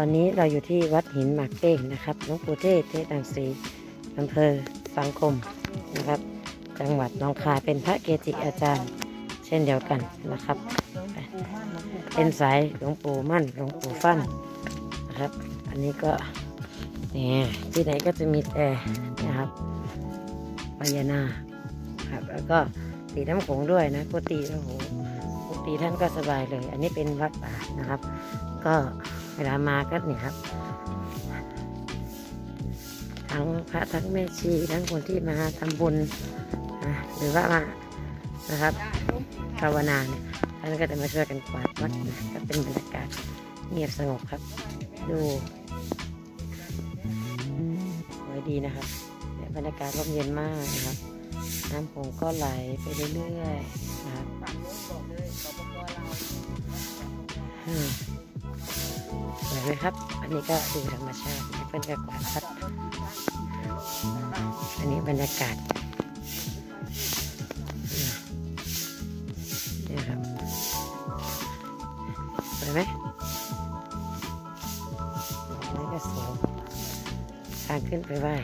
อนนี้เราอยู่ที่วัดหินหมากเป้งนะครับหลวงปู่เทศรังสีอำเภอสังคมนะครับจังหวัดหนองคายเป็นพระเกจิอาจารย์เช่นเดียวกันนะครับเป็นสายหลวงปู่มั่นหลวงปู่ฟั่นนะครับอันนี้ก็เนี่ยที่ไหนก็จะมีแต่นะครับพญานาคครับแล้วก็ตีน้ำโขงด้วยนะกุฏิโอ้โหกุฏิท่านก็สบายเลยอันนี้เป็นวัดป่านะครับก็เวลามาก็เนี่ยครับทั้งพระทั้งแม่ชีทั้งคนที่มาทำบุญหรือว่ามานะครับภาวนาเนี่ยท่านก็จะมาช่วยกันกวาดวัดนะก็เป็นบรรยากาศเงียบสงบครับดูสวยดีนะครับบรรยากาศร่มเย็นมากนะครับน้ำโขงก็ไหลไปเรื่อยๆนะครับสวยไหมครับอันนี้ก็ดูธรรมชาติเพื่อนก็กวาดวัดอันนี้บรรยากาศนี่ครับสวยไหมนี่ก็สวยทางขึ้นไปไหว้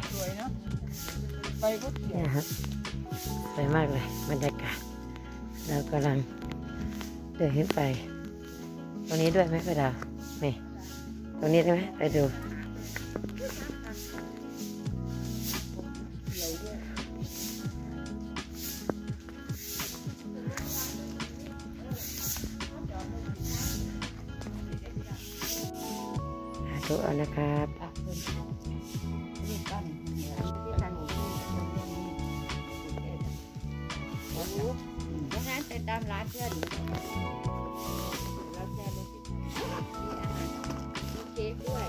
นี่ครับสวยมากเลยบรรยากาศเรากำลังเดินขึ้นไปตรงนี้ด้วยไหมพี่ดาวนี่ตรงนี้ได้ไหมไปดูดูเอานะครับตามร้านเพื่อนเราแชร์เลยสิมีเค้กด้วย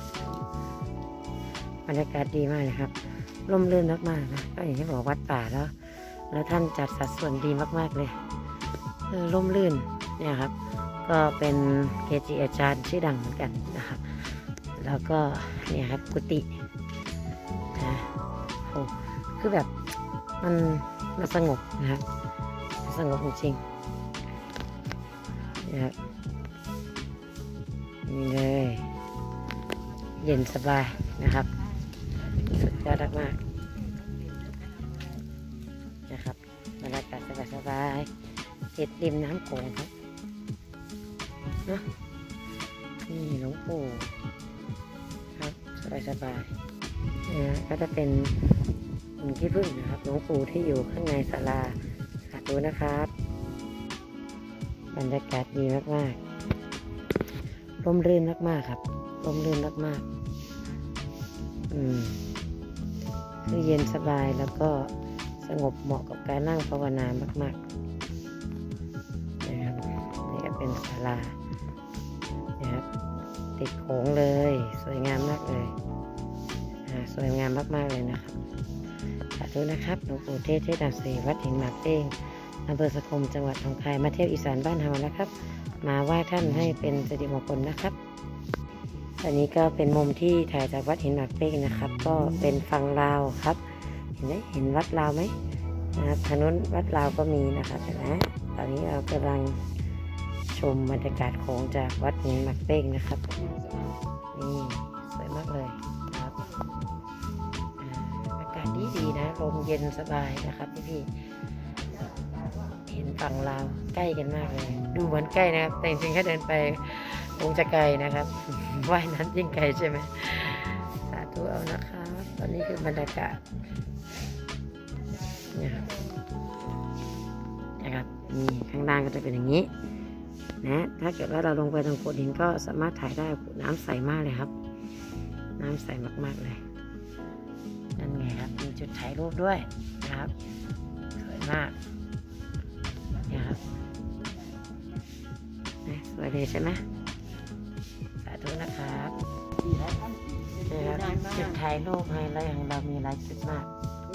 บรรยากาศดีมากเลยครับร่มรื่นมากๆนะก็อย่างที่บอกวัดป่าแล้วท่านจัดสัดส่วนดีมากๆเลยร่มรื่นเนี่ยครับก็เป็นเกจิอาจารย์ชื่อดังเหมือนกันนะครับแล้วก็เนี่ยครับกุฏินะโอ้คือแบบมันสงบนะครับสงบจริงๆนะครับนี่เลยเย็นสบายนะครับสุดยอดมากนะครับบรรยากาศสบายๆติดริมน้ำโขงครับเนาะนี่หลวงปู่ครับสบายๆนะก็จะเป็นที่พึ่งนะครับหลวงปู่ที่อยู่ข้างในศาลาดูนะครับบรรยากาศดีมากๆร่มรื่นมากๆครับร่มรื่นมากๆคือเย็นสบายแล้วก็สงบเหมาะกับการนั่งภาวนามากๆนะครับนี่ก็เป็นศาลานะครับติดโขงเลยสวยงามมากเลยสวยงามมากๆเลยนะครับสาธุนะครับหลวงปู่เทศรังสีวัดหินหมากเป้งอำเภอสังคมจังหวัดหนองคายมาเที่ยวอีสานบ้านเฮานะครับมาไหว้ท่านให้เป็นสิริมงคลนะครับอันนี้ก็เป็นมุมที่ถ่ายจากวัดหินหมากเป้งนะครับก็เป็นฝั่งลาวครับเห็นไหมเห็นวัดลาวไหมนะครับทางนู้นวัดลาวก็มีนะครับเห็นไหมตอนนี้เรากำลังชมบรรยากาศโขงจากวัดหินหมากเป้งนะครับนี่สวยมากเลยครับอากาศดีนะลมเย็นสบายนะครับพี่เห็นฝั่งลาวใกล้กันมากเลยดูเหมือนใกล้นะครับแต่จริงๆแค่เดินไปคงจะไกลนะครับว่ายน้ำยิ่งไกลใช่ไหมสาธุเอานะครับตอนนี้คือบรรยากาศนี่ครับนี่ข้างล่างก็จะเป็นอย่างนี้นะถ้าเกิดว่าเราลงไปตรงโขดหินก็สามารถถ่ายได้น้ำใสมากเลยครับน้ำใสมากๆเลยนั่นไงครับมีจุดถ่ายรูปด้วยนะครับสวยมากนะครับสวยเลยใช่ไหมสาธุนะครับจุดถ่ายรูปไฮไลท์ของเรามีหลายจุดมาก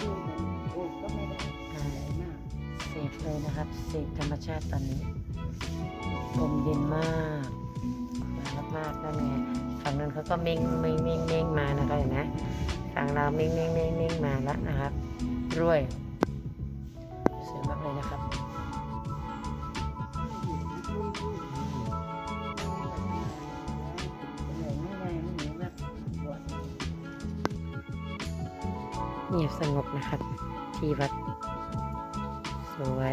เสพเลยนะครับเสพธรรมชาติตอนนี้ลมเย็นมากมากนั่นไงฝั่งนั้นเขาก็เม่งมานะคะเห็นไหมฝั่งเราเม่งมาแล้วนะครับรวยสวยมากเลยนะครับเงียบสงบนะครับ ที่วัดสวย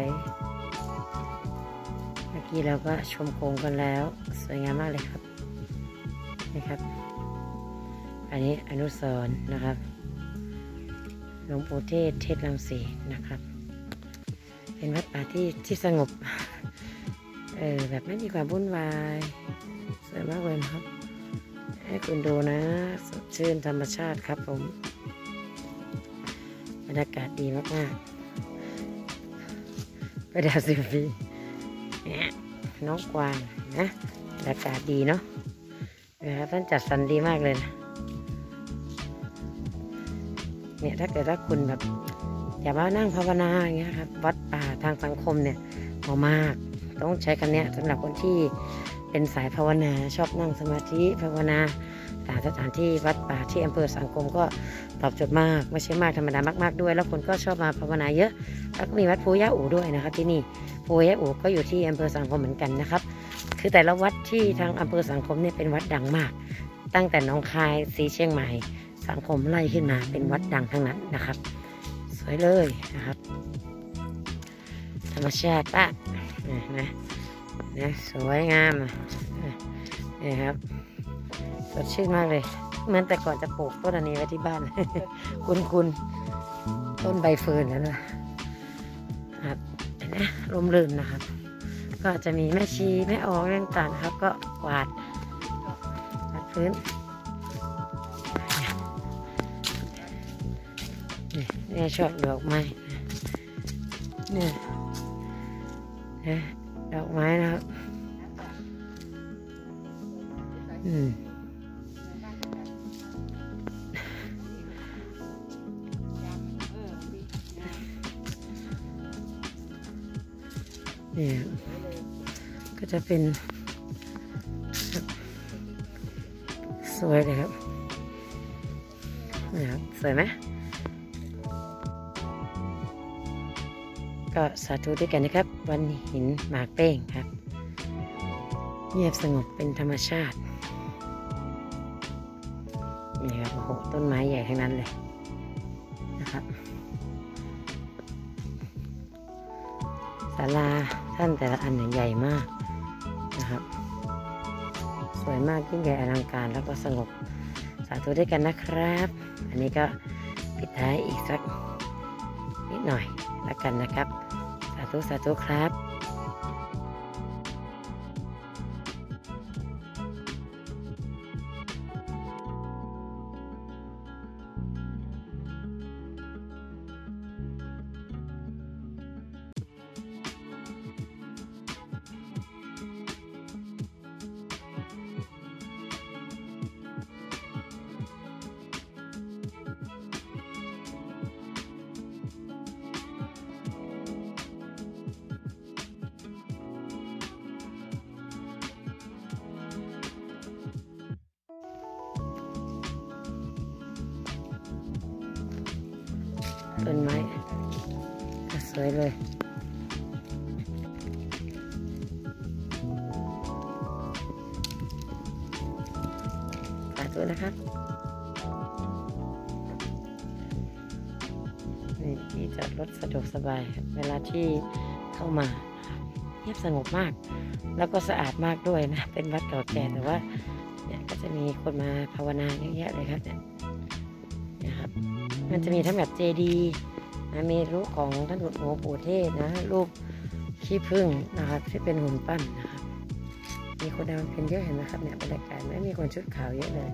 เมื่อกี้เราก็ชมโขงกันแล้วสวยงามมากเลยครับนี่ครับอันนี้อนุสรณ์นะครับหลวงปู่เทศรังสีนะครับเป็นวัดป่าที่สงบแบบไม่มีความวุ่นวายสวยมากเลยนะครับให้คุณดูนะสดชื่นธรรมชาติครับผมบรรยากาศดีมากๆไปดาวซิฟีน้องกวางนะบรรยากาศดีเนาะท่านจัดสรรดีมากเลยนะเนี่ยถ้าเกิดว่าคุณแบบอย่ามานั่งภาวนาอย่างเงี้ยครับวัดป่าทางสังคมเนี่ยเหมาะมากต้องใช้คำนี้สำหรับคนที่เป็นสายภาวนาชอบนั่งสมาธิภาวนาสถานที่วัดป่าที่อำเภอสังคมก็ตอบโจทย์มากไม่ใช่มากธรรมดามากๆด้วยแล้วคนก็ชอบมาภาวนาเยอะแล้วก็มีวัดภูย่าอู่ด้วยนะครับที่นี่ภูย่าอู่ก็อยู่ที่อำเภอสังคมเหมือนกันนะครับคือแต่ละวัดที่ทางอำเภอสังคมเนี่ยเป็นวัดดังมากตั้งแต่หนองคายศรีเชียงใหม่สังคมไล่ขึ้นมาเป็นวัดดังทั้งนั้นนะครับสวยเลยนะครับธรรมชาติป่ะนะสวยงามนี่ครับสดชื่นมากเลยเหมือนแต่ก่อนจะปลูกต้นอันนี้ไว้ที่บ้าน คุณต้นใบเฟิร์นแล้วนะครับนะร่มรื่นนะครับก็จะมีแม่ชีแม่ออกต่างๆนะครับก็กวาดพื้นนี่ชอบดอกไม้เนี่ยดอกไม้นะครับเนี่ยก็จะเป็นสวยเลยครับนะครับสวยไหมก็สาธุด้วยกันนะครับวันหินหมากเป้งครับเงียบสงบเป็นธรรมชาตินี่ครับโอ้โหต้นไม้ใหญ่ทั้งนั้นเลยนะครับศาลาท่านแต่ละอันใหญ่มากนะครับสวยมากยิ่งใหญ่อลังการแล้วก็สงบสาธุด้วยกันนะครับอันนี้ก็ปิดท้ายอีกสักนิดหน่อยแล้วกันนะครับสาธุครับ ต้นไม้สวยเลยสาธุนะครับนี่ที่จอดรถสะดวกสบายเวลาที่เข้ามาเงียบสงบมากแล้วก็สะอาดมากด้วยนะเป็นวัดเก่าแก่แต่ว่าเนี่ยก็จะมีคนมาภาวนาเยอะแยะเลยครับเนี่ยนะครับมันจะมีทั้งแบบเจดีย์นะมีรูปของท่านหลวงปู่เทศนะรูปขี้ผึ้งนะครับที่เป็นหุ่นปั้นนะครับมีคนเดินเป็นเยอะเห็นไหมครับเนี่ยบรรยากาศไม่มีคนชุดขาวเยอะเลย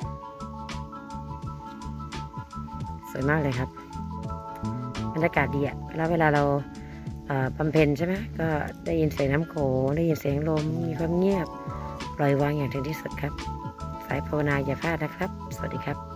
สวยมากเลยครับบรรยากาศดีอะแล้วเวลาเราบำเพ็ญใช่ไหมก็ได้ยินเสียงน้ำโขงได้ยินเสียงลมมีความเงียบปล่อยวางอย่างถึงที่สุดครับสายภาวนาอย่าพลาดนะครับสวัสดีครับ